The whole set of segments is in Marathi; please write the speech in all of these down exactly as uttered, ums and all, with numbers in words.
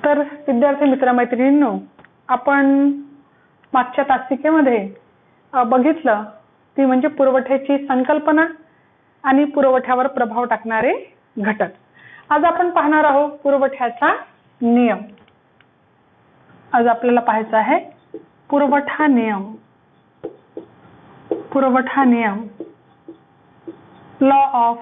तर विद्यार्थी मित्रमैत्रिणींनो, आपण मागच्या तासिकेमध्ये बघितलं ती म्हणजे पुरवठ्याची संकल्पना आणि पुरवठ्यावर प्रभाव टाकणारे घटक. आज आपण पाहणार आहोत पुरवठ्याचा नियम. आज आपल्याला पाहायचा आहे पुरवठा नियम. पुरवठा नियम, law of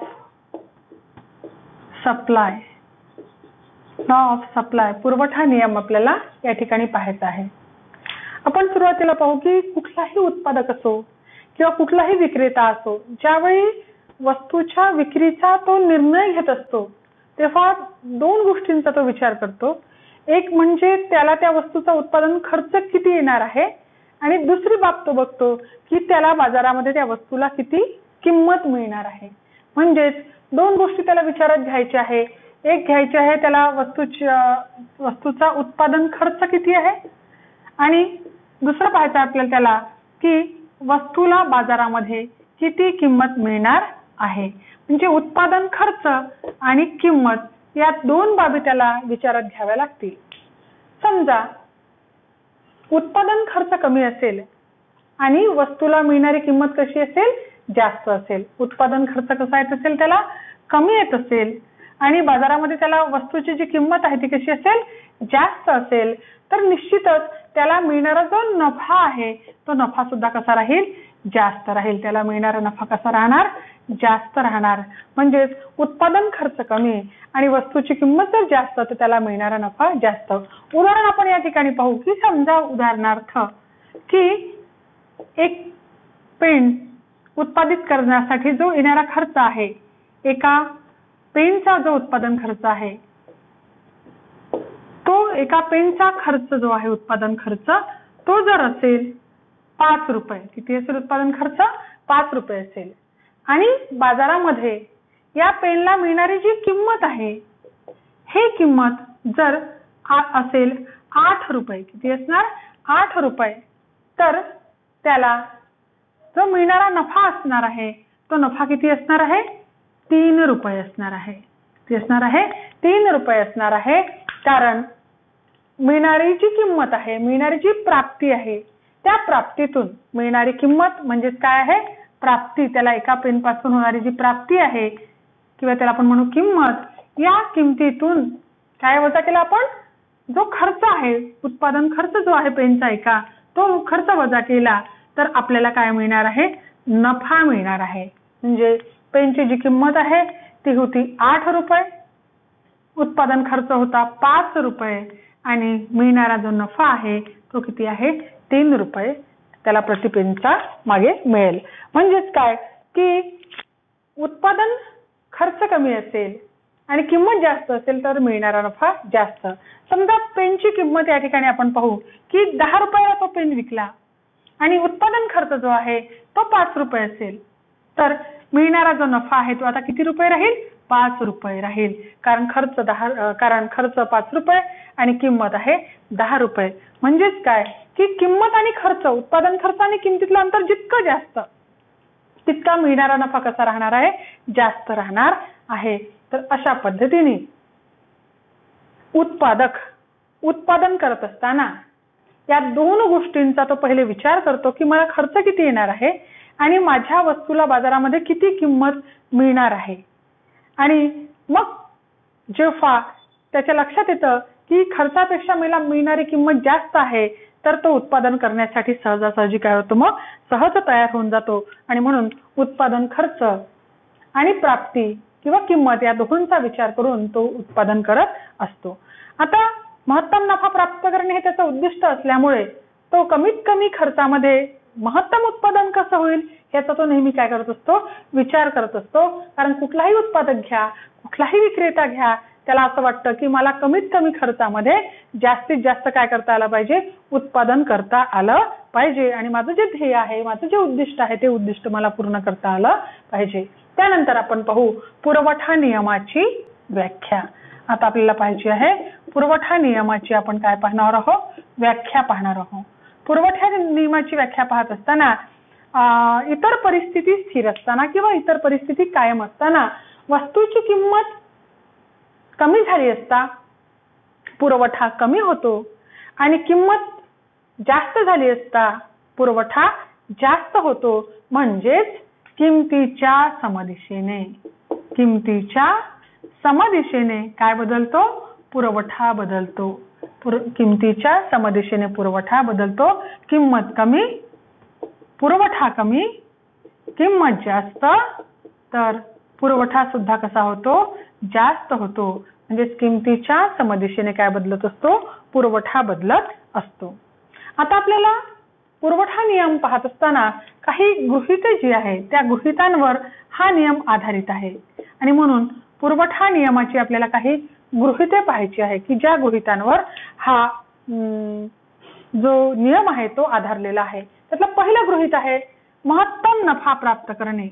supply. Law of supply, पुरवठा नियम आपल्याला या ठिकाणी पाहायचा आहे. आपण सुरुवातीला पाहू की कुठलाही उत्पादक असो किंवा कुठलाही विक्रेता असो, ज्यावेळी वस्तूच्या विक्रीचा तो निर्णय घेत असतो तेव्हा दोन गोष्टींचा तो विचार करतो. एक म्हणजे त्याला त्या वस्तूचा उत्पादन खर्च किती येणार आहे, आणि दुसरी बाब तो बघतो की त्याला बाजारामध्ये त्या वस्तूला किती किंमत मिळणार आहे. म्हणजेच दोन गोष्टी त्याला विचारात घ्यायच्या आहे. एक घ्यायची आहे त्याला वस्तूच्या वस्तूचा उत्पादन खर्च किती आहे, आणि दुसरं पाहायचं आपल्याला त्याला की वस्तूला बाजारामध्ये किती किंमत मिळणार आहे. म्हणजे उत्पादन खर्च आणि किंमत या दोन बाबी त्याला विचारात घ्याव्या लागतील. समजा उत्पादन खर्च कमी असेल आणि वस्तूला मिळणारी किंमत कशी असेल, जास्त असेल. उत्पादन खर्च कसा येत असेल, त्याला कमी येत असेल, आणि बाजारामध्ये त्याला वस्तूची जी किंमत आहे ती कशी असेल, जास्त असेल, तर निश्चितच त्याला मिळणारा जो नफा आहे तो नफा सुद्धा कसा राहील, जास्त राहील. त्याला मिळणारा नफा कसा राहणार, जास्त राहणार. म्हणजेच उत्पादन खर्च कमी आणि वस्तूची किंमत जर जास्त तर त्याला मिळणारा नफा जास्त. उदाहरण आपण या ठिकाणी पाहू की समजा उदाहरणार्थ की एक पेन उत्पादित करण्यासाठी जो येणारा खर्च आहे, एका पेनचा जो उत्पादन खर्च आहे तो एका पेनचा खर्च जो आहे उत्पादन खर्च तो जर असेल पाच रुपये, किती असेल उत्पादन खर्च, पाच रुपये असेल, आणि बाजारामध्ये या पेनला मिळणारी जी किंमत आहे हे किंमत जर असेल आठ रुपये, किती असणार, आठ रुपये, तर त्याला जो मिळणारा नफा असणार आहे तो नफा किती असणार आहे, तीन रुपये असणार आहे. किती असणार आहे, तीन रुपये असणार आहे. कारण मिळणारी जी किंमत आहे, मिळणारी जी प्राप्ती आहे, त्या प्राप्तीतून मिळणारी किंमत म्हणजे काय आहे, प्राप्ती. त्याला एका पेन पासून होणारी जी प्राप्ती आहे किंवा त्याला आपण म्हणू किंमत, या किमतीतून काय वजा केला आपण, जो खर्च आहे, उत्पादन खर्च जो आहे पेनचा एका, तो खर्च वजा केला तर आपल्याला काय मिळणार आहे, नफा मिळणार आहे. म्हणजे पेनची जी किंमत आहे ती होती आठ रुपये, उत्पादन खर्च होता पाच रुपये, आणि मिळणारा जो नफा आहे तो किती आहे, तीन रुपये त्याला प्रति पेनचा मागे मिळेल. म्हणजेच काय की उत्पादन खर्च कमी असेल आणि किंमत जास्त असेल तर मिळणारा नफा जास्त. समजा पेनची किंमत या ठिकाणी आपण पाहू की दहा रुपयाला तो पेन विकला आणि उत्पादन खर्च जो आहे तो पाच रुपये असेल, तर मिळणारा जो नफा आहे तो आता किती रुपये राहील, पाच रुपये राहील. कारण खर्च दहा कारण खर्च पाच रुपये आणि किंमत आहे दहा रुपये. म्हणजेच काय की किंमत आणि खर्च, उत्पादन खर्च आणि किमतीतलं अंतर जितकं जास्त तितका मिळणारा नफा कसा राहणार आहे, जास्त राहणार आहे. तर अशा पद्धतीने उत्पादक उत्पादन करत असताना या दोन गोष्टींचा तो पहिले विचार करतो की मला खर्च किती येणार आहे आणि माझ्या वस्तूला बाजारामध्ये किती किंमत मिळणार आहे. आणि मग जेव्हा त्याच्या लक्षात येतं की खर्चापेक्षा मला मिळणारी किंमत जास्त आहे, तर तो उत्पादन करण्यासाठी सहजासहजी काय होतो, मग सहज तयार होऊन जातो. आणि म्हणून उत्पादन खर्च आणि प्राप्ती किंवा किंमत या दोहोंचा विचार करून तो उत्पादन करत असतो. आता महत्तम नफा प्राप्त करणे हे त्याचं उद्दिष्ट असल्यामुळे तो कमीत कमी खर्चामध्ये महत्तम उत्पादन कसं होईल याचा तो नेहमी काय करत असतो, विचार करत असतो. कारण कुठलाही उत्पादक घ्या, कुठलाही विक्रेता घ्या, त्याला असं वाटतं की मला कमीत कमी खर्चामध्ये जास्तीत जास्त काय करता आलं पाहिजे, उत्पादन करता आलं पाहिजे, आणि माझं जे ध्येय आहे, माझं जे उद्दिष्ट आहे ते उद्दिष्ट मला पूर्ण करता आलं पाहिजे. त्यानंतर आपण पाहू पुरवठा नियमाची व्याख्या. आता आपल्याला पाहायची आहे पुरवठा नियमाची, आपण काय पाहणार आहोत, व्याख्या पाहणार आहोत. पुरवठा नियमाची व्याख्या पाहत असताना इतर परिस्थिती स्थिर असताना किंवा इतर परिस्थिती कायम असताना वस्तूची किंमत कमी झाली असता पुरवठा कमी होतो आणि किंमत जास्त झाली असता पुरवठा जास्त होतो, म्हणजेच किमतीच्या समदिशेने किमतीच्या समदिशेने काय बदलतो? पुरवठा बदलतो. किमतीच्या समदिशेने पुरवठा बदलतो. किंमत कमी, पुरवठा कमी, किंमत जास्त, तर पुरवठा सुद्धा कसा होतो? जास्त होतो. म्हणजे किमतीच्या समदिशेने काय बदलत असतो? पुरवठा बदलत असतो. आता आपल्याला पुरवठा नियम पाहत असताना काही गृहीते जी आहे त्या गृहीतांवर हा नियम आधारित आहे आणि म्हणून पुरवठा नियमाची आपल्याला काही गृहीते पाहायची आहे की ज्या गृहीतांवर हा जो नियम आहे तो आधारलेला आहे. त्यातलं पहिलं गृहीत आहे महत्तम नफा प्राप्त करणे.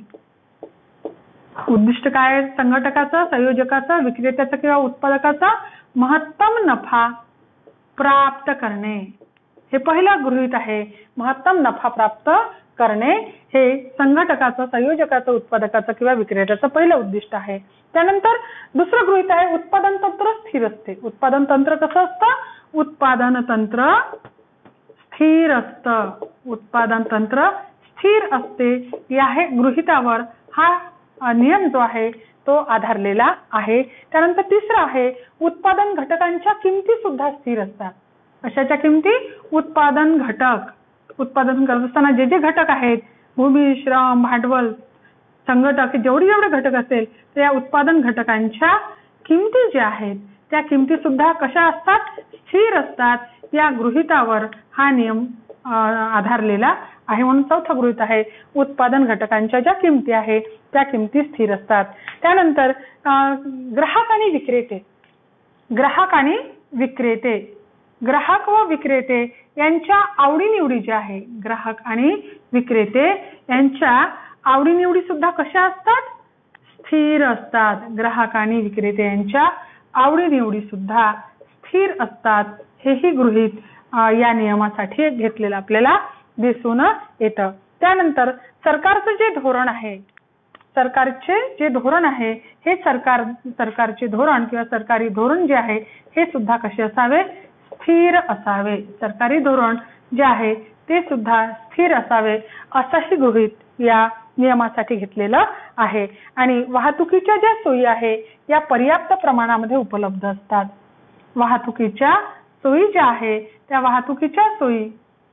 उद्दिष्ट काय आहे संघटकाचं, संयोजकाचं, विक्रेत्याचं किंवा उत्पादकाचा? महत्तम नफा प्राप्त करणे हे पहिलं गृहीत आहे. महत्तम नफा प्राप्त करणे हे संघटकाचं, संयोजकाचं, उत्पादकाचं किंवा विक्रेत्याचं पहिलं उद्दिष्ट आहे. त्यानंतर दुसरं गृहीत आहे उत्पादन तंत्र स्थिर असते. उत्पादन तंत्र कसं असतं? उत्पादन तंत्र स्थिर असतं. उत्पादन तंत्र स्थिर असते. या हे गृहीतावर हा नियम जो आहे तो आधारलेला आहे. त्यानंतर तिसरं आहे उत्पादन घटकांच्या किमती सुद्धा स्थिर असतात. कशाच्या किमती? उत्पादन घटक. उत्पादन करत असताना जे जे घटक आहेत भूमी, श्रम, भांडवल, संघटक जेवढे जेवढे घटक असेल त्या उत्पादन घटकांच्या किमती ज्या आहेत त्या किमती सुद्धा कशा असतात? स्थिर असतात. या गृहीतावर हा नियम आधारलेला आहे. म्हणून चौथा गृहीत आहे उत्पादन घटकांच्या ज्या किमती आहेत त्या किमती स्थिर असतात. त्यानंतर ग्राहक आणि विक्रेते. ग्राहक आणि विक्रेते ग्राहक व विक्रेते यांच्या आवडीनिवडी ज्या आहे ग्राहक आणि विक्रेते यांच्या आवडीनिवडी सुद्धा कशा असतात? स्थिर असतात. ग्राहक आणि विक्रेते यांच्या आवडीनिवडी सुद्धा स्थिर असतात. हेही गृहीत या नियमासाठी घेतलेलं आपल्याला दिसून येतं. त्यानंतर सरकारचं जे धोरण आहे सरकारचे जे धोरण आहे हे सरकार सरकारचे धोरण किंवा सरकारी धोरण जे आहे हे सुद्धा कसे असावे? स्थिर असावे. सरकारी धोरण जे आहे ते सुद्धा स्थिर असावे असंही गृहीत या नियमासाठी घेतलेलं आहे. आणि वाहतुकीच्या ज्या सोयी आहे या पर्याप्त प्रमाणामध्ये उपलब्ध असतात. वाहतुकीच्या सोयी ज्या आहे त्या वाहतुकीच्या सोयी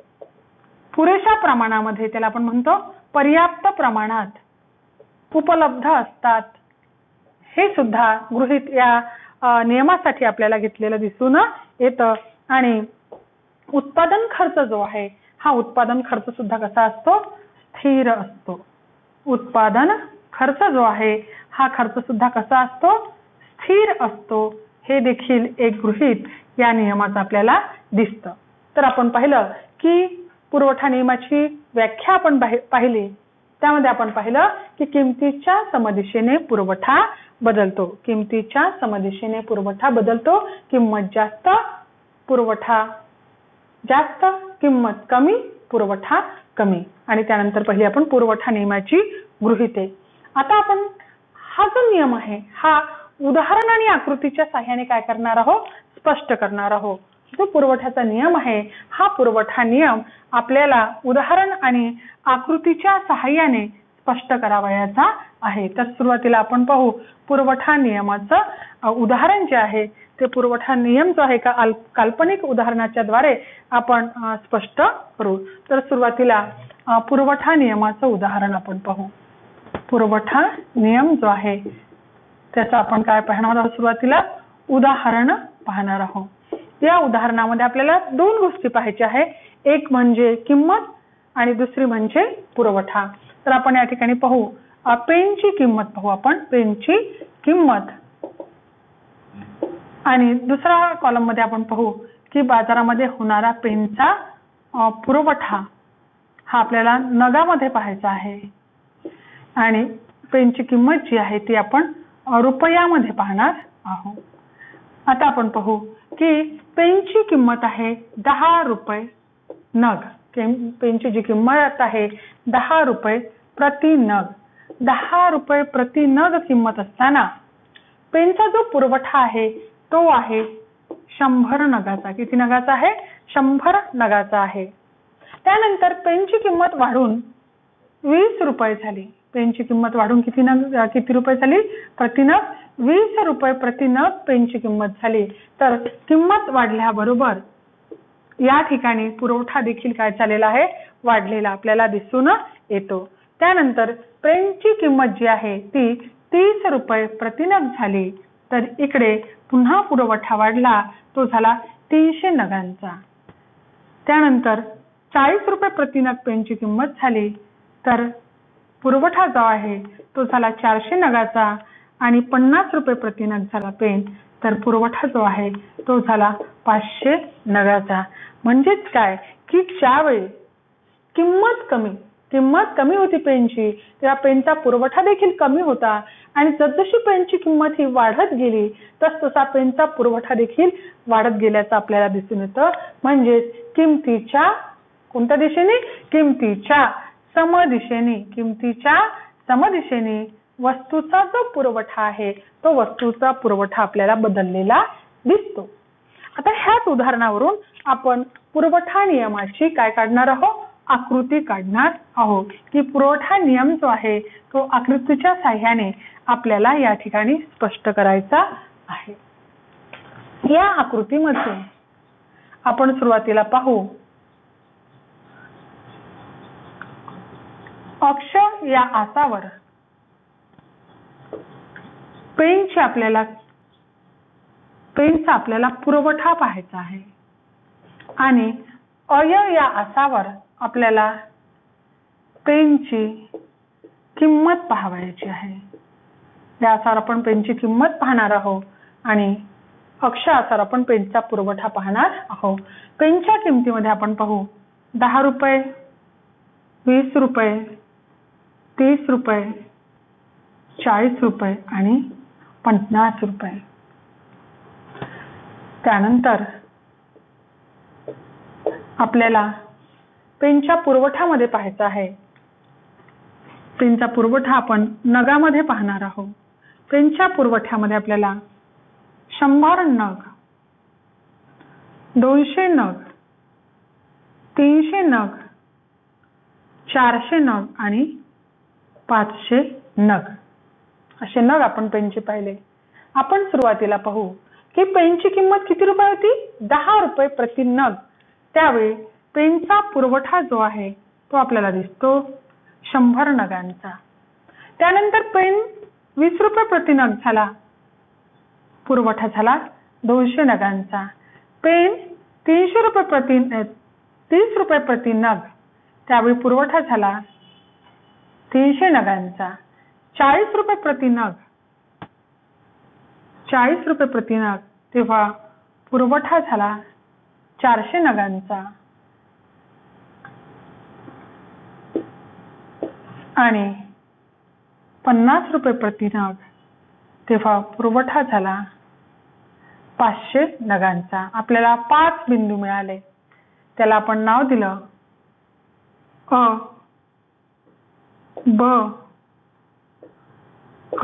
पुरेशा प्रमाणामध्ये त्याला आपण म्हणतो पर्याप्त प्रमाणात उपलब्ध असतात. हे सुद्धा गृहीत या नियमासाठी आपल्याला घेतलेलं दिसून येतं. आणि उत्पादन खर्च जो आहे हा उत्पादन खर्च सुद्धा कसा असतो? स्थिर असतो. उत्पादन खर्च जो आहे हा खर्च सुद्धा कसा असतो? स्थिर असतो. हे देखील एक गृहीत या नियमाचं आपल्याला दिसतं. तर आपण पाहिलं की पुरवठा नियमाची व्याख्या आपण पाहिली. त्यामध्ये आपण पाहिलं की किमतीच्या समदिशेने पुरवठा बदलतो. किमतीच्या समदिशेने पुरवठा बदलतो. किंमत जास्त, पुरवठा जास्त, किंमत कमी, पुरवठा कमी. आणि त्यानंतर पहिली आपण पुरवठा नियमाची गृहीते. आता आपण हा जो नियम आहे हा उदाहरण आणि आकृतीच्या सहाय्याने काय करणार आहोत? स्पष्ट करणार आहोत. जो पुरवठ्याचा नियम आहे हा पुरवठा नियम आपल्याला उदाहरण आणि आकृतीच्या सहाय्याने स्पष्ट करावयाचा आहे. तर सुरुवातीला आपण पाहू पुरवठा नियमाचं उदाहरण जे आहे ते पुरवठा नियम जो आहे का काल्पनिक उदाहरणाच्या द्वारे आपण स्पष्ट करू. तर सुरुवातीला पुरवठा नियमाचं उदाहरण आपण पाहू. पुरवठा नियम जो आहे त्याचं आपण काय पाहणार आहोत? सुरुवातीला उदाहरण पाहणार आहोत. या उदाहरणामध्ये आपल्याला दोन गोष्टी पाहायच्या आहे. एक म्हणजे किंमत आणि दुसरी म्हणजे पुरवठा. तर आपण या ठिकाणी पाहू पेनची किंमत पाहू आपण पेनची किंमत आणि दुसरा कॉलम मध्ये आपण पाहू की बाजारामध्ये होणारा पेनचा पुरवठा हा आपल्याला नगामध्ये पाहायचा आहे आणि पेनची किंमत जी आहे ती आपण रुपयामध्ये पाहणार आहोत. आता आपण पाहू की पेनची किंमत आहे दहा रुपये नग. पेनची जी किंमत आहे दहा रुपये प्रति नग. दहा रुपये प्रति नग किंमत असताना पेनचा जो पुरवठा आहे तो आहे शंभर नगाचा. किती नगाचा आहे? शंभर नगाचा आहे. त्यानंतर पेनची किंमत वाढून वीस रुपये झाली. पेनची किंमत वाढून किती नग किती रुपये झाली? प्रतिनग वीस रुपये प्रतिनग पेनची किंमत झाली. तर किंमत वाढल्याबरोबर या ठिकाणी पुरवठा देखील काय झालेला आहे? वाढलेला आपल्याला दिसून येतो. त्यानंतर पेनची किंमत जी आहे ती तीस रुपये प्रतिनग झाली. तर इकडे पुन्हा पुरवठा वाढला, तो झाला तीनशे नगांचा. त्यानंतर चाळीस रुपये प्रतिनग पेनची किंमत झाली. तर पुरवठा जो आहे तो झाला चारशे नगाचा आणि पन्नास रुपये प्रतिनग झाला पेन. तर पुरवठा जो आहे तो झाला पाचशे नगाचा. म्हणजेच काय की ज्यावेळी किंमत कमी किंमत कमी होती पेनची, तेव्हा पेनचा पुरवठा देखील कमी होता आणि जसजशी पेनची किंमत ही वाढत गेली तसतसा पेनचा पुरवठा देखील वाढत गेल्याचं आपल्याला दिसून येतं. म्हणजेच किमतीच्या कोणत्या दिशेने? किमतीच्या समदिशेने. किमतीच्या समदिशेने वस्तूचा जो पुरवठा आहे तो वस्तूचा पुरवठा आपल्याला बदललेला दिसतो. आता ह्याच उदाहरणावरून आपण पुरवठा नियमाची काय काढणार आहोत? आकृती काढणार आहोत. की पुरवठा नियम जो आहे तो आकृतीच्या साहाय्याने आपल्याला या ठिकाणी स्पष्ट करायचा आहे. या आकृतीमध्ये आपण सुरुवातीला पाहू, अक्ष या आसावर पेनची आपल्याला पेनचा आपल्याला पुरवठा पाहायचा आहे आणि अय या आसावर आपल्याला पेनची किंमत पाहायची आहे. या आसावर आपण पेनची किंमत पाहणार आहोत आणि अक्ष आसावर आपण पेनचा पुरवठा पाहणार आहोत. पेनच्या किमतीमध्ये आपण पाहू दहा रुपये, वीस रुपये, तीस रुपये, चाळीस रुपये आणि पन्नास रुपये. त्यानंतर आपल्याला पेनच्या पुरवठ्यामध्ये पाहायचा आहे. पेनचा पुरवठा आपण नगामध्ये पाहणार आहोत. पेनच्या पुरवठ्यामध्ये आपल्याला शंभर नग, दोनशे नग, तीनशे नग, चारशे नग आणि पाचशे नग असे नग आपण पेनचे पाहिले. आपण सुरुवातीला पाहू की पेनची किंमत किती रुपये होती? दहा रुपये प्रति नग. त्यावेळी पेनचा पुरवठा जो आहे तो आपल्याला दिसतो शंभर नगांचा. त्यानंतर पेन वीस रुपये प्रति नग झाला, पुरवठा झाला दोनशे नगांचा. पेन तीनशे रुपये प्रति तीस रुपये प्रति नग, त्यावेळी पुरवठा झाला तीनशे नगांचा. चाळीस रुपये प्रति नग चाळीस रुपये प्रति नग, तेव्हा पुरवठा झाला चारशे नगांचा. आणि पन्नास रुपये प्रति नग, तेव्हा पुरवठा झाला पाचशे नगांचा. आपल्याला पाच बिंदू मिळाले, त्याला आपण नाव दिलं अ, ब, क,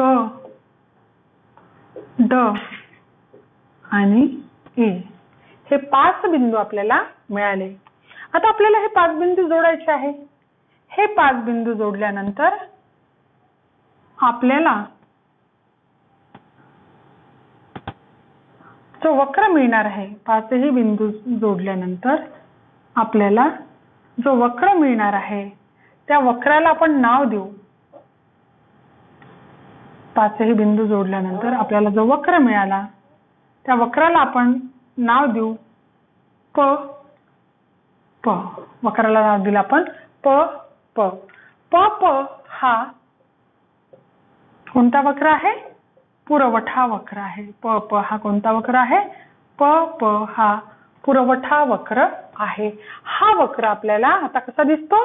ड आणि ई. हे पाच बिंदू आपल्याला मिळाले. आता आपल्याला हे पाच बिंदू जोडायचे आहे. हे पाच बिंदू जोडल्यानंतर आपल्याला जो वक्र मिळणार आहे, पाचही बिंदू जोडल्यानंतर आपल्याला जो वक्र मिळणार आहे त्या वक्राला आपण नाव देऊ. पाचही बिंदू जोडल्यानंतर आपल्याला जो वक्र मिळाला त्या वक्राला आपण नाव देऊ प प. वक्राला नाव दिलं आपण प प. प प हा कोणता वक्र आहे? पुरवठा वक्र आहे. प प हा कोणता वक्र आहे? प प हा पुरवठा वक्र आहे. हा वक्र आपल्याला आता कसा दिसतो?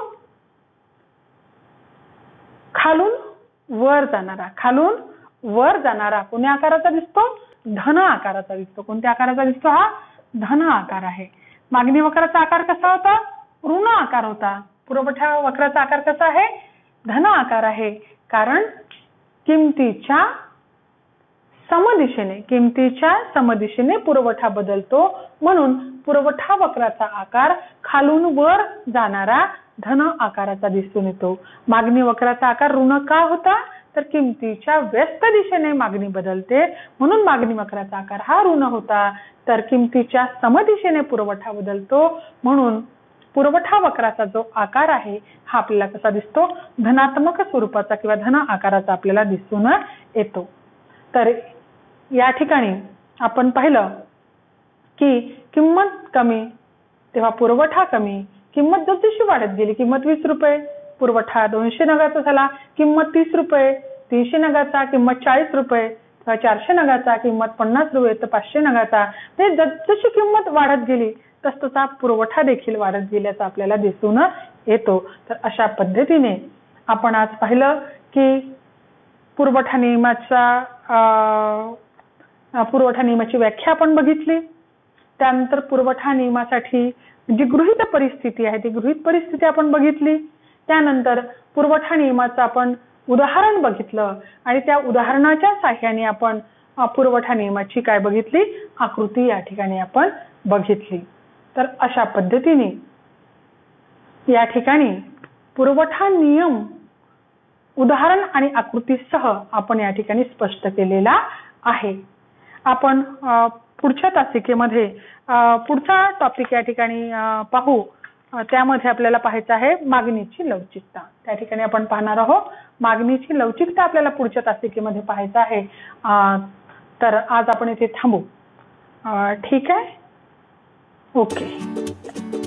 खालून वर जाणारा. खालून वर जाणारा कोणत्या आकाराचा दिसतो? धन आकाराचा दिसतो. कोणत्या आकाराचा दिसतो? हा धन आकार आहे. मागणी वक्राचा आकार कसा होता? ऋण आकार होता. पुरवठा वक्राचा आकार कसा आहे? धन आकार आहे. कारण किमतीच्या समदिशेने किमतीच्या समदिशेने पुरवठा बदलतो, म्हणून पुरवठा वक्राचा आकार खालून वर जाणारा धन आकाराचा दिसून येतो. मागणी वक्राचा आकार ऋण का होता, तर किमतीच्या व्यस्त दिशेने मागणी बदलते, म्हणून मागणी वक्राचा आकार हा ऋण होता. तर किमतीच्या समदिशेने पुरवठा बदलतो, म्हणून पुरवठा वक्राचा जो आकार आहे हा आपल्याला कसा दिसतो, धनात्मक स्वरूपाचा किंवा धन आकाराचा आपल्याला दिसून येतो. तर या ठिकाणी आपण पाहिलं की किंमत कमी तेव्हा पुरवठा कमी, किंमत जसजशी वाढत गेली, किंमत वीस रुपये, पुरवठा दोनशे नगाचा झाला, किंमत तीस रुपये, तीनशे नगाचा, किंमत चाळीस रुपये, चारशे नगाचा, किंमत पन्नास रुपये, तर पाचशे नगाचा. ते जसजशी किंमत वाढत गेली तस तसा पुरवठा देखील वाढत गेल्याचा आपल्याला दिसून येतो. तर अशा पद्धतीने आपण आज पाहिलं की पुरवठा नियमाचा पुरवठा नियमाची व्याख्या आपण बघितली. त्यानंतर पुरवठा नियमासाठी जी गृहीत परिस्थिती आहे ती गृहीत परिस्थिती आपण बघितली. त्यानंतर पुरवठा नियमाचं आपण उदाहरण बघितलं आणि त्या उदाहरणाच्या साहाय्याने आपण पुरवठा नियमाची काय बघितली, आकृती या ठिकाणी आपण बघितली. तर अशा पद्धतीने या ठिकाणी पुरवठा नियम उदाहरण आणि आकृतीसह आपण या ठिकाणी स्पष्ट केलेला आहे. आपण पुढच्या तासिकेमध्ये पुढचा टॉपिक या ठिकाणी पाहू. त्यामध्ये आपल्याला पाहायचं आहे मागणीची लवचिकता. त्या ठिकाणी आपण पाहणार आहोत मागणीची लवचिकता आपल्याला पुढच्या तासिकेमध्ये पाहायचं आहे. तर आज आपण इथे थांबू. ठीक आहे, ओके.